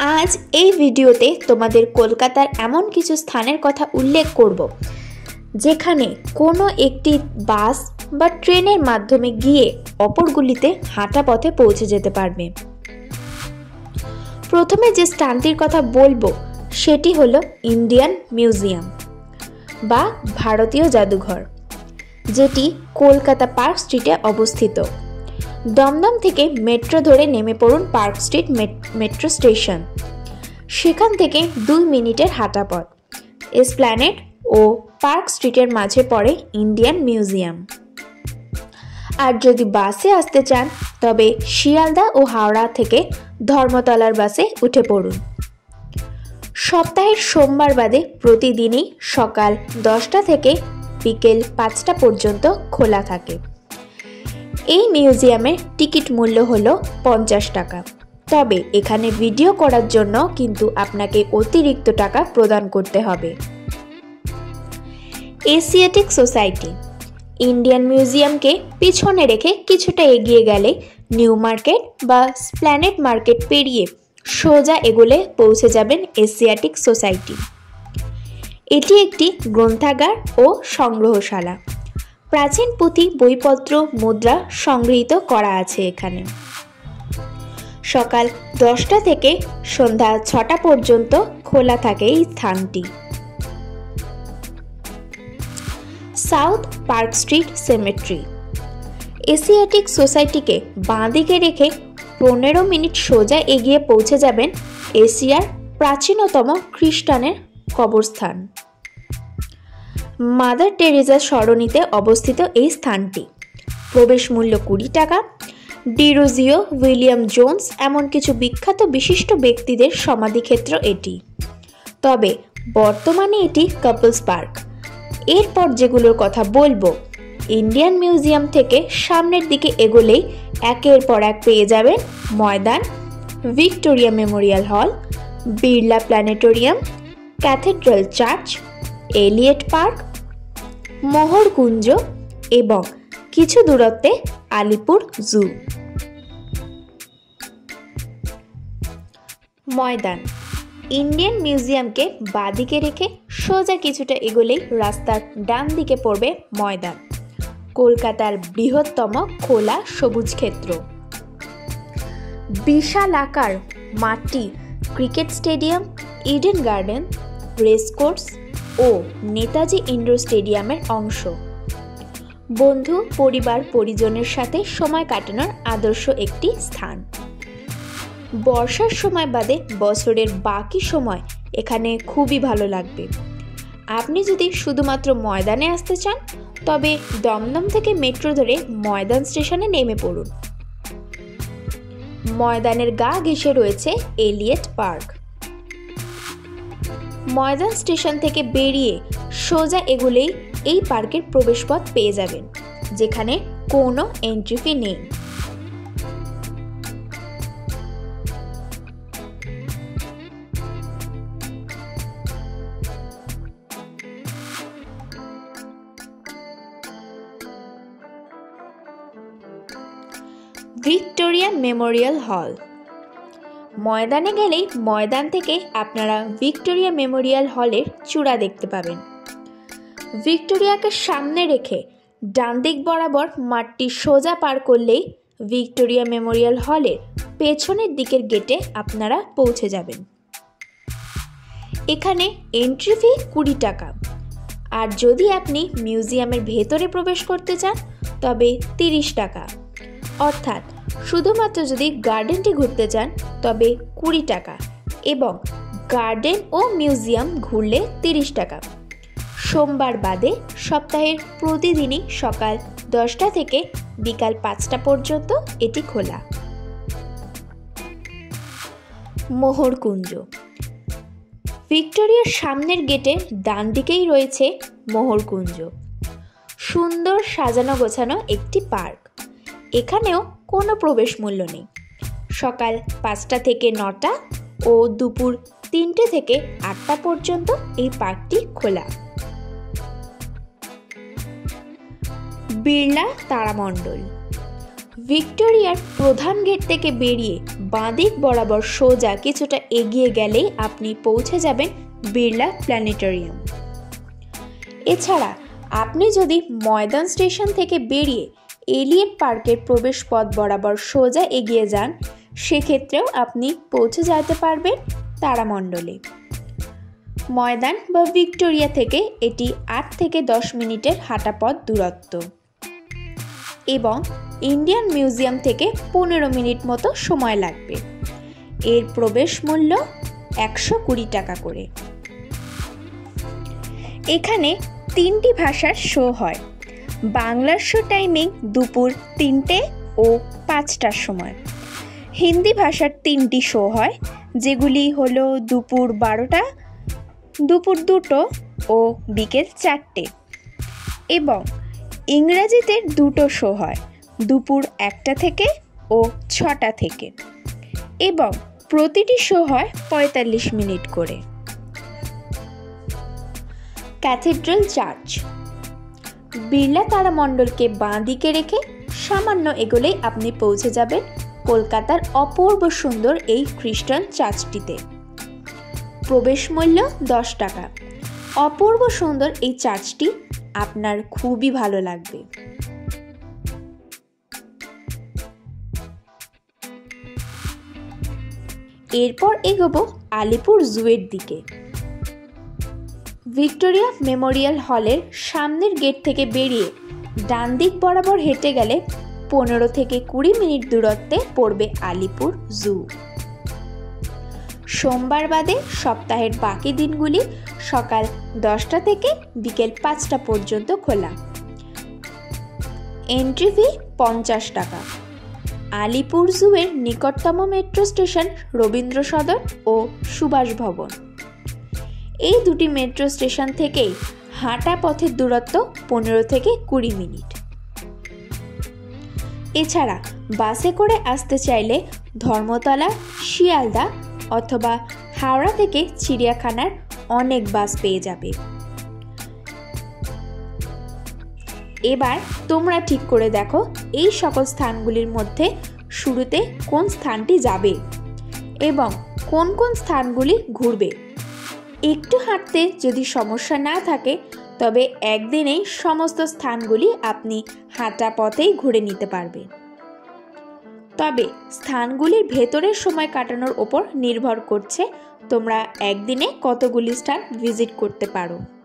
আজ এই ভিডিওতে তোমাদের কলকাতার এমন কিছু স্থানের কথা উল্লেখ করব যেখানে কোনো একটি বাস বা ট্রেনের মাধ্যমে গিয়ে অপরগুলিতে হাঁটা পথে পৌঁছে যেতে পারবে। প্রথমে যে স্থানটির কথা বলবো সেটি হলো ইন্ডিয়ান মিউজিয়াম বা ভারতীয় জাদুঘর, যেটি কলকাতা পার্ক স্ট্রিটে অবস্থিত। দমদম থেকে মেট্রো ধরে নেমে পড়ুন পার্ক স্ট্রিট মেট্রো স্টেশন। সেখান থেকে 2 মিনিটের হাঁটা পথ। এসপ্ল্যানেড ও পার্ক স্ট্রিটের মাঝে পড়ে ইন্ডিয়ান মিউজিয়াম। আর যদি বাসে আসতে চান তবে শিয়ালদা ও হাওড়া থেকে ধর্মতলার বাসে উঠে পড়ুন। সপ্তাহের সোমবার বাদে প্রতিদিনই সকাল 10টা থেকে বিকেল 5টা পর্যন্ত খোলা থাকে। এই মিউজিয়ামের টিকিট মূল্য হলো 50 টাকা। তবে এখানে ভিডিও করার জন্য কিন্তু আপনাকে অতিরিক্ত টাকা প্রদান করতে হবে। Asiatic society. ইন্ডিয়ান মিউজিয়ামকে পিছনে রেখে কিছুটা এগিয়ে গেলে নিউ মার্কেট বা স্প্ল্যানেড মার্কেট পেরিয়ে সোজা এগোলে পৌঁছে যাবেন এশিয়াটিক সোসাইটি। এটি একটি গ্রন্থাগার ও সংগ্রহশালা। প্রাচীন পুঁথি, বইপত্র, মুদ্রা সংগৃহীত করা আছে এখানে। সকাল 10টা থেকে সন্ধ্যা 6টা পর্যন্ত খোলা থাকে এই স্থানটি। South Park Street Cemetery. Asiatic সোসাইটিকে বাঁদিকে রেখে 15 মিনিট সোজা এগিয়ে পৌঁছে যাবেন এশিয়ার প্রাচীনতম খ্রিস্টানের কবরস্থান। মাদার টেরেজার সরণিতে অবস্থিত এই স্থানটি। প্রবেশ মূল্য 20 টাকা। ডিরোজিও, উইলিয়াম জোন্স এমন কিছু বিখ্যাত বিশিষ্ট ব্যক্তিদের সমাধিক্ষেত্র এটি। তবে বর্তমানে এটি কাপলস পার্ক। এরপর যেগুলোর কথা বলবো, ইন্ডিয়ান মিউজিয়াম থেকে সামনের দিকে এগোলেই একের পর এক পেয়ে যাবেন ময়দান, Victoria Memorial Hall, Birla planetarium, cathedral church, Elliot park, Mohorkunja এবং কিছু দূরত্বে আলিপুর জু। ময়দান। ইন্ডিয়ান মিউজিয়ামকে বাঁদিকে রেখে সোজা কিছুটা এগোলেই রাস্তার ডান দিকে পড়বে ময়দান, কলকাতার বৃহত্তম খোলা সবুজ ক্ষেত্র। বিশাল আকার মাটি cricket stadium, Eden Gardens, racecourse ও নেতাজি ইন্ডোর স্টেডিয়ামের অংশ। বন্ধু, পরিবার, পরিজনের সাথে সময় কাটানোর আদর্শ একটি স্থান। বর্ষার সময় বাদে বছরের বাকি সময় এখানে খুবই ভালো লাগবে। আপনি যদি শুধুমাত্র ময়দানে আসতে চান তবে দমদম থেকে মেট্রো ধরে ময়দান স্টেশনে নেমে পড়ুন। ময়দানের গা ঘেঁষে রয়েছে এলিয়েট পার্ক। ময়দান স্টেশন থেকে বেরিয়ে সোজা এগোলেই এই পার্কের প্রবেশপথ পেয়ে যাবেন, যেখানে কোনো এন্ট্রি ফি নেই। ভিক্টোরিয়া মেমোরিয়াল হল। ময়দানে গেলেই ময়দান থেকে আপনারা ভিক্টোরিয়া মেমোরিয়াল হলের চূড়া দেখতে পাবেন। ভিক্টোরিয়াকে সামনে রেখে ডান দিক বরাবর মাঠটি সোজা পার করলেই ভিক্টোরিয়া মেমোরিয়াল হলের পেছনের দিকের গেটে আপনারা পৌঁছে যাবেন। এখানে এন্ট্রি ফি 20 টাকা। আর যদি আপনি মিউজিয়ামের ভেতরে প্রবেশ করতে চান তবে 30 টাকা। অর্থাৎ শুধুমাত্র যদি গার্ডেনটি ঘুরতে চান তবে 20 টাকা এবং গার্ডেন ও মিউজিয়াম ঘুরলে 30 টাকা। সোমবার বাদে সপ্তাহের প্রতিদিনই সকাল 10টা থেকে বিকাল 5টা পর্যন্ত এটি খোলা। মোহরকুঞ্জ। ভিক্টোরিয়ার সামনের গেটের ডান দিকেই রয়েছে মোহরকুঞ্জ। সুন্দর সাজানো গোছানো একটি পার্ক। এখানেও কোনো প্রবেশ মূল্য নেই। সকাল 5টা থেকে 9টা ও দুপুর 3টে থেকে 8টা পর্যন্ত এই পার্কটি খোলা। বিড়লা তারামণ্ডল। ভিক্টোরিয়ার প্রধান গেট থেকে বেরিয়ে বাঁদিক বরাবর সোজা কিছুটা এগিয়ে গেলেই আপনি পৌঁছে যাবেন বিড়লা প্ল্যানেটোরিয়াম। এছাড়া আপনি যদি ময়দান স্টেশন থেকে বেরিয়ে এলিয়েট পার্কের প্রবেশ পথ বরাবর সোজা এগিয়ে যান, সেক্ষেত্রেও আপনি পৌঁছে যেতে পারবেন তারামণ্ডলে। ময়দান বা ভিক্টোরিয়া থেকে এটি 8 থেকে 10 মিনিটের হাঁটা পথ দূরত্ব এবং ইন্ডিয়ান মিউজিয়াম থেকে 15 মিনিট মতো সময় লাগবে। এর প্রবেশ মূল্য 120 টাকা করে। এখানে 3টি ভাষার শো হয়। বাংলার শো টাইমিং দুপুর 3টে ও 5টার সময়। হিন্দি ভাষার 3টি শো হয়, যেগুলি হলো দুপুর 12টা, দুপুর 2টো ও বিকেল 4টে। এবং ইংরেজিতে 2টো শো হয়, দুপুর 1টা থেকে ও 6টা থেকে, এবং প্রতিটি শো হয় 45 মিনিট করে। Cathedral church. বিড়লা তারামণ্ডলকে বাঁ দিকে রেখে সামান্য এগোলেই আপনি পৌঁছে যাবেন কলকাতার অপূর্ব সুন্দর এই খ্রিস্টান চার্চটিতে। প্রবেশ মূল্য 10 টাকা। অপূর্ব সুন্দর এই চার্চটি আপনার খুবই ভালো লাগবে। এরপর এগোবো আলিপুর জুয়ের দিকে। ভিক্টোরিয়া মেমোরিয়াল হলের সামনের গেট থেকে বেরিয়ে ডান দিক বরাবর হেঁটে গেলে 15 থেকে 20 মিনিট দূরত্বে পড়বে আলিপুর জু। সোমবার বাদে সপ্তাহের বাকি দিনগুলি সকাল 10টা থেকে বিকেল 5টা পর্যন্ত খোলা। এন্ট্রি ফি 50 টাকা। আলিপুর জুয়ের নিকটতম মেট্রো স্টেশন রবীন্দ্র সদন ও সুভাষ ভবন। এই দুটি মেট্রো স্টেশন থেকেই হাঁটা পথের দূরত্ব 15 থেকে 20 মিনিট। এছাড়া বাসে করে আসতে চাইলে ধর্মতলা, শিয়ালদা অথবা হাওড়া থেকে চিড়িয়াখানার অনেক বাস পেয়ে যাবে। এবার তোমরা ঠিক করে দেখো এই সকল স্থানগুলির মধ্যে শুরুতে কোন স্থানটি যাবে এবং কোন কোন স্থানগুলি ঘুরবে। একটু হাঁটতে যদি সমস্যা না থাকে তবে একদিনেই সমস্ত স্থানগুলি আপনি হাঁটা পথেই ঘুরে নিতে পারবেন। তবে স্থানগুলির ভেতরের সময় কাটানোর ওপর নির্ভর করছে তোমরা একদিনে কতগুলি স্থান ভিজিট করতে পারো।